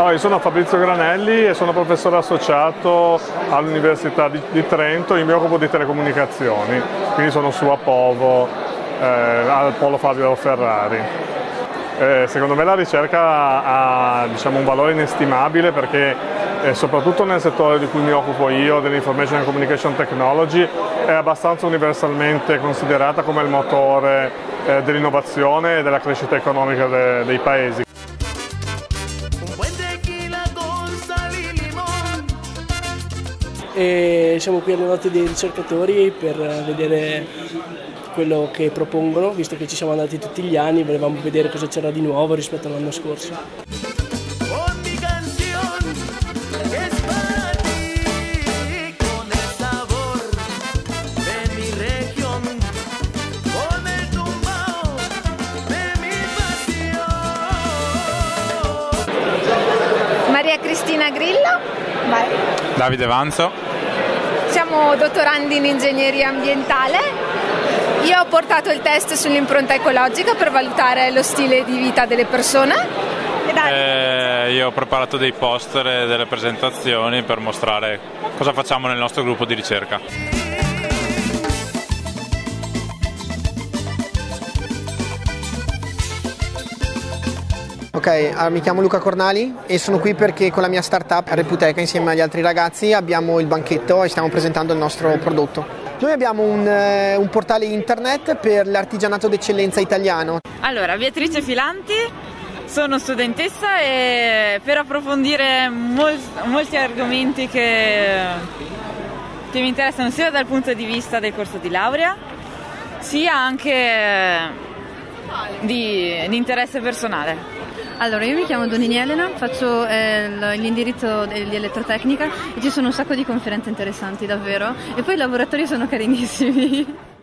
Ciao, io sono Fabrizio Granelli e sono professore associato all'Università di Trento, io mi occupo di telecomunicazioni, quindi sono su a Povo, al Polo Fabio Ferrari. Secondo me la ricerca ha un valore inestimabile perché soprattutto nel settore di cui mi occupo io, dell'Information and Communication Technology, è abbastanza universalmente considerata come il motore dell'innovazione e della crescita economica dei paesi. E siamo qui alle note dei ricercatori per vedere quello che propongono, visto che ci siamo andati tutti gli anni, volevamo vedere cosa c'era di nuovo rispetto all'anno scorso. Maria Cristina Grillo. Vai. Davide Vanzo. Siamo dottorandi in ingegneria ambientale. Io ho portato il test sull'impronta ecologica per valutare lo stile di vita delle persone. Io ho preparato dei poster e delle presentazioni per mostrare cosa facciamo nel nostro gruppo di ricerca. Ok, mi chiamo Luca Cornali e sono qui perché con la mia startup Reputeca insieme agli altri ragazzi abbiamo il banchetto e stiamo presentando il nostro prodotto. Noi abbiamo un portale internet per l'artigianato d'eccellenza italiano. Allora, Beatrice Filanti, sono studentessa e per approfondire molti argomenti che mi interessano sia dal punto di vista del corso di laurea, sia anche di interesse personale. Allora, io mi chiamo Donini Elena, faccio l'indirizzo di elettrotecnica e ci sono un sacco di conferenze interessanti, davvero. E poi i laboratori sono carinissimi.